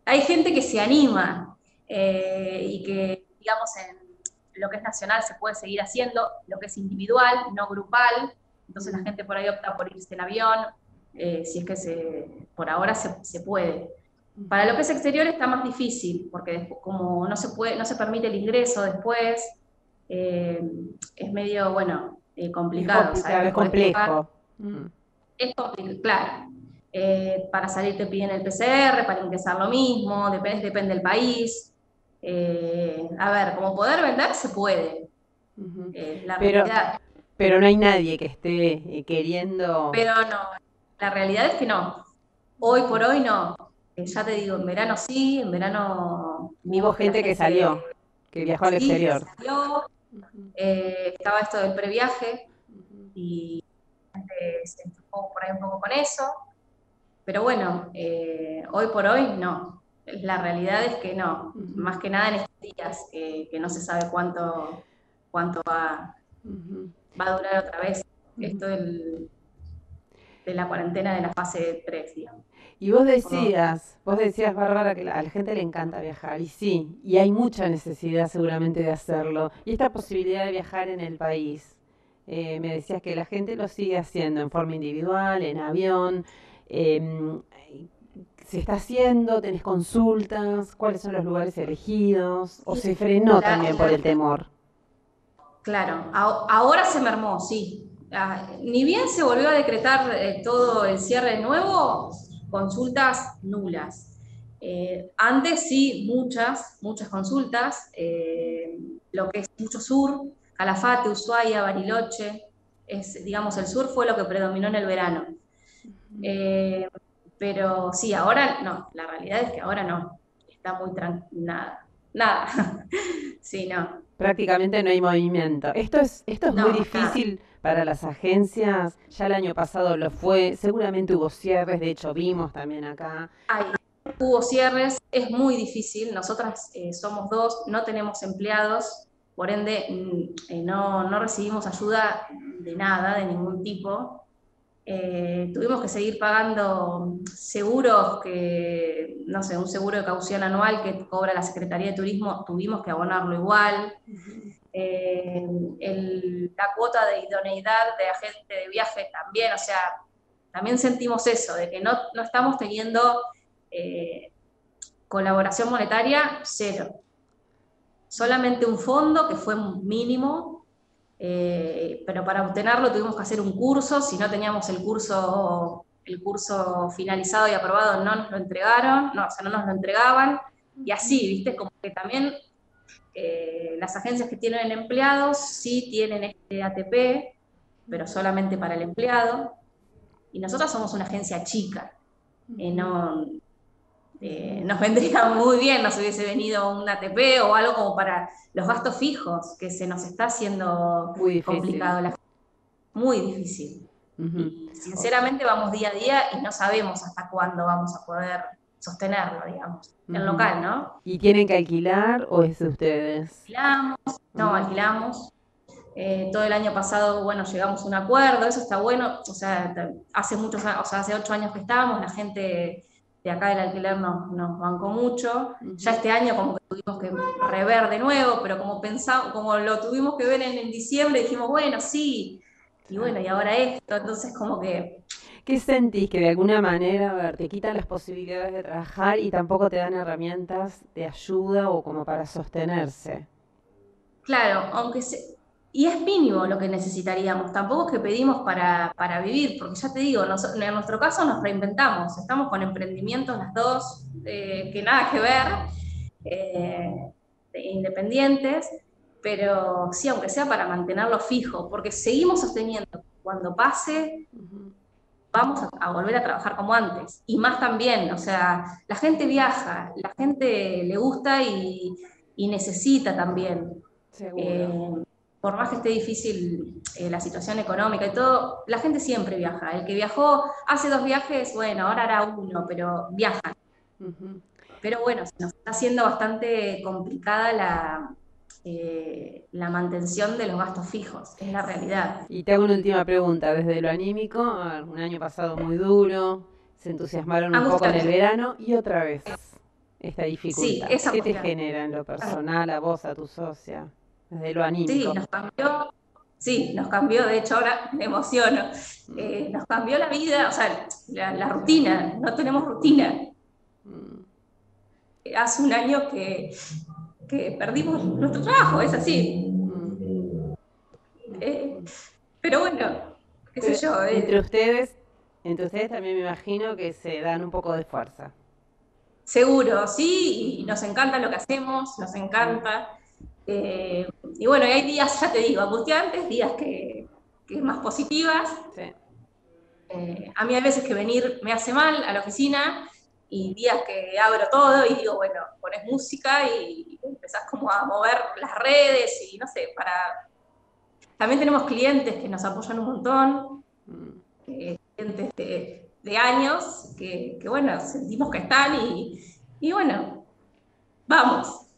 hay gente que se anima y que, digamos, en lo que es nacional se puede seguir haciendo, lo que es individual, no grupal, entonces la gente por ahí opta por irse en avión, si es que por ahora se puede. Para lo que es exterior está más difícil, porque como no se permite el ingreso después, eh, es medio, bueno, complicado. Sabes Claro, que es podés viajar, complejo. Mm. es complicado, claro. Para salir te piden el PCR, para ingresar lo mismo, depende del país. A ver, como poder vender se puede, Ujú. la Pero, realidad. pero no hay nadie que esté queriendo. Pero no, la realidad es que no. Hoy por hoy no. Ya te digo, en verano sí, en verano Hubo vimos que la gente que gente salió, que viajó al sí, que exterior. salió, estaba esto del previaje y se enfocó por ahí un poco con eso, pero bueno, hoy por hoy no. La realidad es que no, Ujú, más que nada en estos días, que no se sabe cuánto ujú, va a durar otra vez ujú. esto de la cuarentena de la fase 3, digamos. Y vos decías, Bárbara, que a la gente le encanta viajar, y sí, y hay mucha necesidad seguramente de hacerlo. Y esta posibilidad de viajar en el país, me decías que la gente lo sigue haciendo en forma individual, en avión. em, ¿Se está haciendo? ¿Tenés consultas? ¿Cuáles son los lugares elegidos? ¿O Sí, se frenó la, también por la- el temor? claro, ahora se mermó, sí. Ni bien se volvió a decretar todo el cierre de nuevo, consultas nulas. Antes sí, muchas consultas, lo que es mucho sur, Calafate, Ushuaia, Bariloche, digamos, el sur fue lo que predominó en el verano. Eh, pero sí, ahora no, la realidad es que ahora no, está muy tranquila, nada, sí, no, Prácticamente no hay movimiento. Esto es muy no, nada. difícil para las agencias. Ya el año pasado lo fue. Seguramente hubo cierres. De hecho, vimos también acá. Hubo cierres, es muy difícil, nosotras somos dos, no tenemos empleados, por ende no recibimos ayuda de nada, de ningún tipo. Tuvimos que seguir pagando seguros que, no sé, un seguro de caución anual que cobra la Secretaría de Turismo, tuvimos que abonarlo igual. Eh, la cuota de idoneidad de agente de viaje también, o sea, también sentimos eso, de que no estamos teniendo eh, colaboración monetaria, cero. Solamente un fondo que fue mínimo, pero para obtenerlo tuvimos que hacer un curso, si no teníamos el curso finalizado y aprobado no nos lo entregaron, no, o sea, no nos lo entregaban, y así, viste, como que también las agencias que tienen empleados sí tienen este ATP, pero solamente para el empleado, y nosotros somos una agencia chica, no, nos vendría muy bien, nos hubiese venido un ATP o algo como para los gastos fijos, que se nos está haciendo Muy difícil. complicado, muy difícil. Ujú. Y O- sinceramente vamos día a día y no sabemos hasta cuándo vamos a poder sostenerlo, digamos, el ujú. local, ¿no? ¿Y tienen que alquilar o es de ustedes? Alquilamos, no, Ujú. alquilamos. Todo el año pasado, bueno, llegamos a un acuerdo, eso está bueno, o sea, hace muchos años, o sea, hace 8 años que estábamos, la gente de acá del alquiler nos bancó mucho, ya Ujú. este año como que tuvimos que rever de nuevo, pero como pensamos, como lo tuvimos que ver en diciembre, dijimos, bueno, sí, y bueno, Claro. y ahora esto, entonces como que, ¿Qué sentís que de alguna manera, a ver, te quitan las posibilidades de trabajar y tampoco te dan herramientas de ayuda o como para sostenerse? claro, y es mínimo lo que necesitaríamos, tampoco es que pedimos para vivir, porque ya te digo, en nuestro caso nos reinventamos, estamos con emprendimientos las dos, que nada que ver, eh, independientes, pero sí, aunque sea para mantenerlo fijo, porque seguimos sosteniendo, cuando pase Ujú. vamos a volver a trabajar como antes, y más también, o sea, la gente viaja, la gente le gusta y necesita también. Seguro. Eh, por más que esté difícil la situación económica y todo, la gente siempre viaja. El que viajó hace 2 viajes, bueno, ahora hará uno, pero viaja. Ujú. Pero bueno, se nos está haciendo bastante complicada la mantención de los gastos fijos, es la realidad. Y te hago una última pregunta. Desde lo anímico, a ver, un año pasado muy duro, se entusiasmaron un poco en el Angustiante. verano y otra vez. esta Sí, dificultad? esa ¿Qué te cuestión. genera en lo personal, a vos, a tu socia, desde lo Sí, anímico? nos cambió, de hecho ahora me emociono. Mm, Nos cambió la vida, o sea, la rutina, no tenemos rutina. mm, Hace un año que perdimos nuestro trabajo, es así. mm, Eh, mm. pero bueno, qué sé Pero yo. entre ustedes también me imagino que se dan un poco de fuerza. Seguro, sí, y Mm, nos encanta lo que hacemos, nos mm, encanta. Y bueno, hay días, ya te digo, angustiantes, días que más positivas. sí. A mí hay veces que venir me hace mal a la oficina y días que abro todo y digo, bueno, pones música y empezás como a mover las redes y no sé, para... También tenemos clientes que nos apoyan un montón, Mm. clientes de años, que bueno, sentimos que están y bueno, vamos.